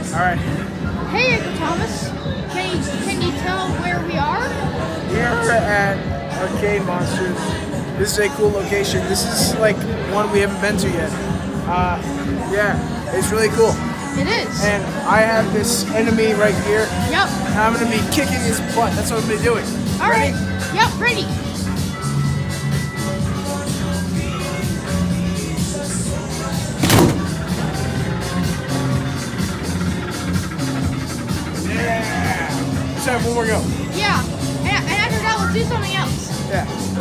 Alright. Hey, Thomas. Can you tell where we are? We are at Arcade Monsters. This is a cool location. This is like one we haven't been to yet. Yeah, it's really cool. It is. And I have this enemy right here. Yep. And I'm going to be kicking his butt. That's what I'm going to be doing. All Ready? right. Yep, ready. Yeah. Let's have one more go. Yeah. And after that, let's do something else. Yeah.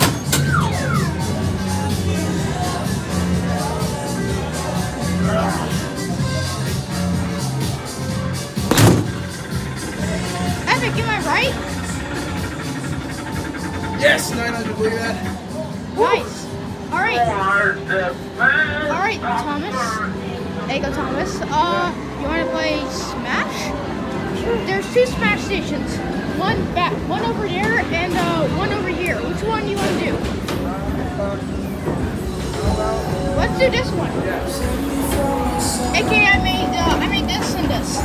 Epic, am I right? Yes, 900, look at that. Nice. All right. All right, Thomas. Eggo Thomas. You want to play Smash? There's two Smash stations. One over there and one over here. Which one do you want to do? Let's do this one. Yes. Okay, I made this and this.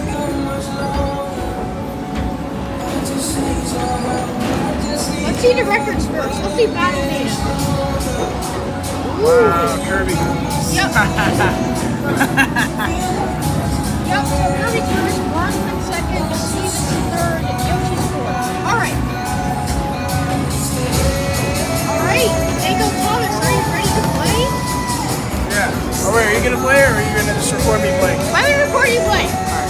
Let's see the records first. Let's see battle data. Wow, Kirby. Yep. Yep. Kirby first, Bronson second, Steven third, and Yoshi fourth. Alright. Alright, Eggo Thomas, are you ready to play? Yeah. Oh, wait, are you going to play or are you going to just record me playing? I'm going to record you play.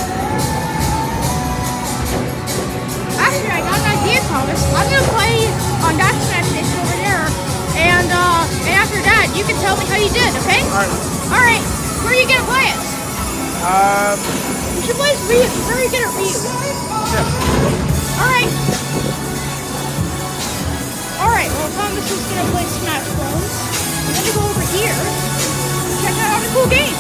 Actually, I got an idea, Thomas. I'm going to play on that Smash station over there, and after that, you can tell me how you did, okay? Alright. Where are you going to play it? You should play Ryu. You're very good at Ryu. Yeah. Alright. Alright, well, Thomas is going to play Smash Bros. I'm going to go over here and check out all the cool games.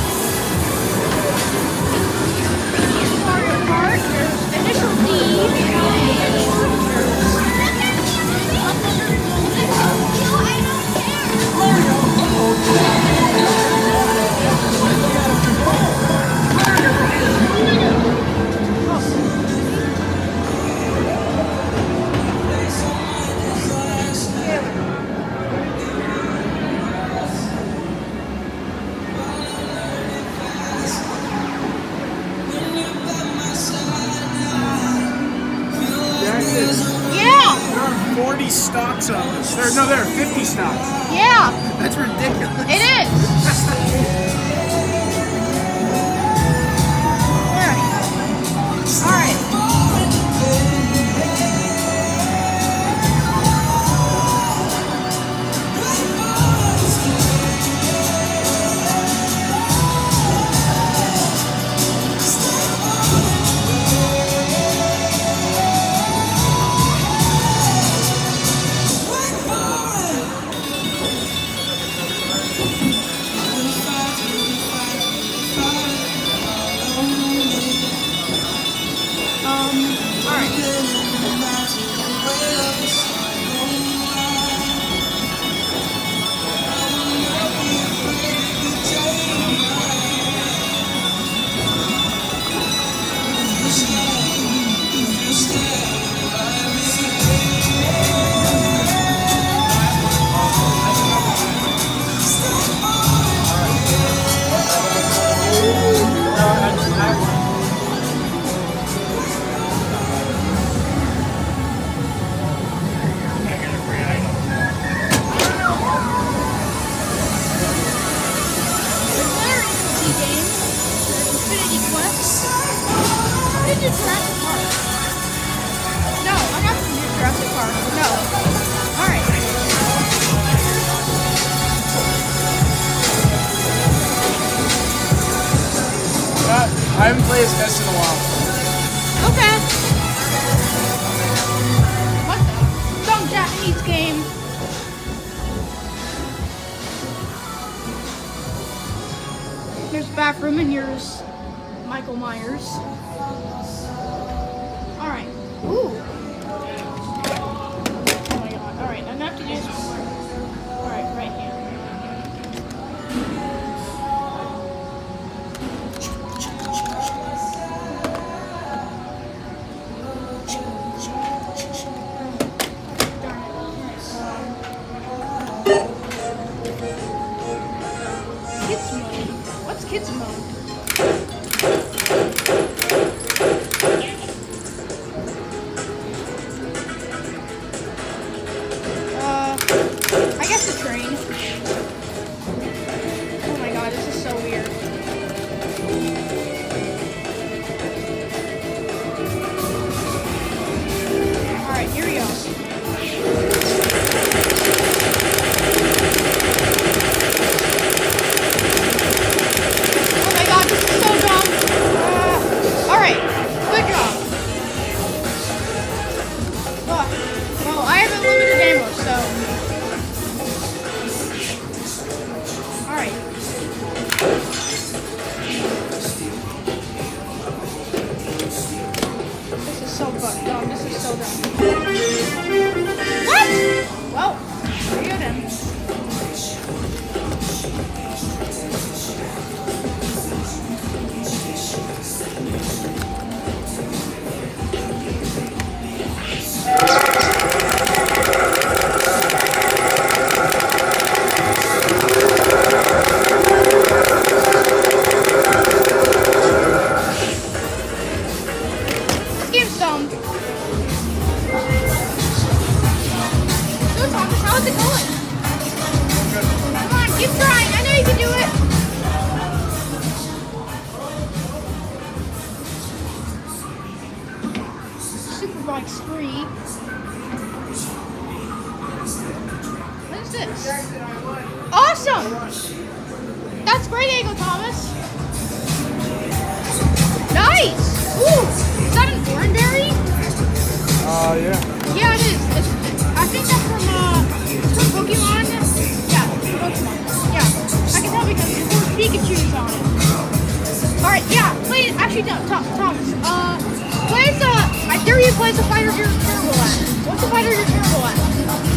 Mario Kart, there's Initial D. Yeah! There are 40 stocks on this. There are 50 stocks. Yeah! That's ridiculous. It is! Alright. Jurassic Park. No, I'm not going to do Jurassic Park. No. Alright. I haven't played as best in a while. Okay. What's some Japanese game? There's bathroom and yours, Michael Myers. Alright. Ooh. Oh my god. Alright, I'm gonna have to do this one more. Alright, right here. pizza mode. I guess the train. Oh my god, this is so weird. Alright, here we go. Oh my god, this is so dumb. Alright, good job. Well, I have a limited ammo, so... Alright. This is so dumb. This is so dumb. What? Well, there you go then. Superbike spree. What is this? Awesome! That's great, Eggo Thomas. Nice! Ooh! Is that an oranberry? Yeah. Yeah, it is. I think that's from Pokemon. Yeah, Pokemon. Yeah. I can tell because there's 4 Pikachus on it. Alright, yeah, play it. Actually, no, Thomas. Plays I dare you plays a fighter you're terrible at. What's a fighter you're terrible at?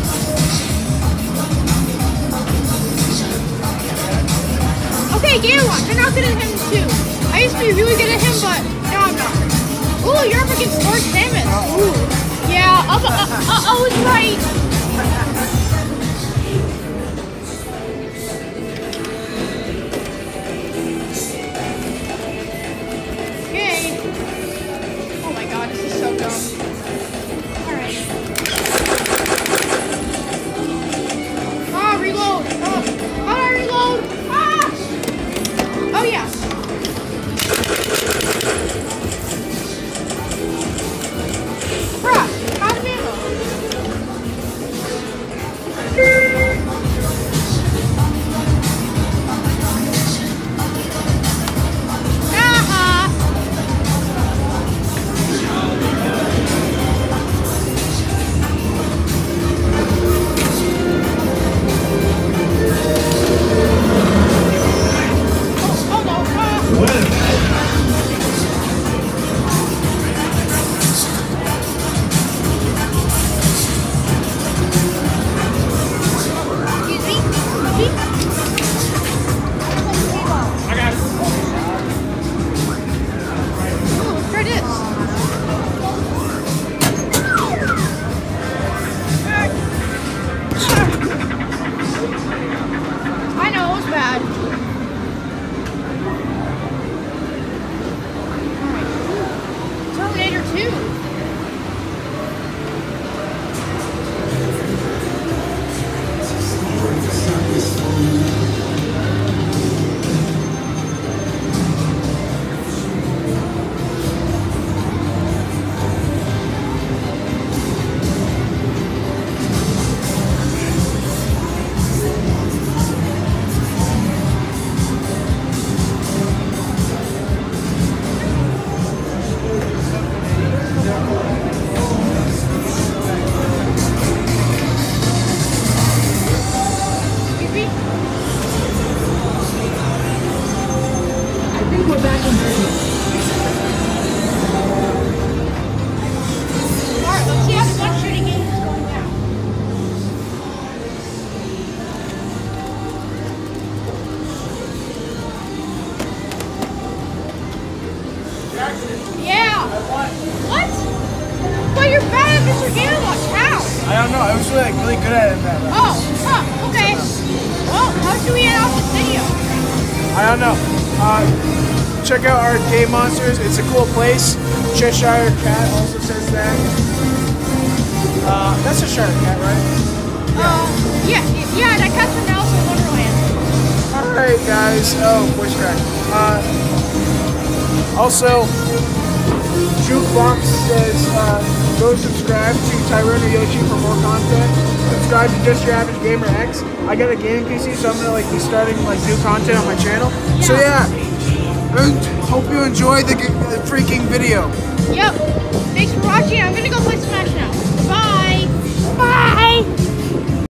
Okay, Gaylon, you're not good at him too. I used to be really good at him, but now I'm not. Ooh, you're up against Lord Samus. Ooh. Yeah, I was right. I don't know. I was really good at it in that. Oh, huh, okay. Well, how should we end off this video? I don't know. Check out Arcade Monsters. It's a cool place. Cheshire Cat also says that. That's a Cheshire Cat, right? Yeah, that cat's from Alice in Wonderland. Alright, guys. Oh, voice crack. Also, Jukebox says, go subscribe to Tyrone or Yoshi for more content. Subscribe to Just Your Average Gamer X. I got a gaming PC, so I'm gonna be starting new content on my channel. Yeah. So yeah, and hope you enjoy the freaking video. Yep. Thanks for watching. I'm gonna go play Smash now.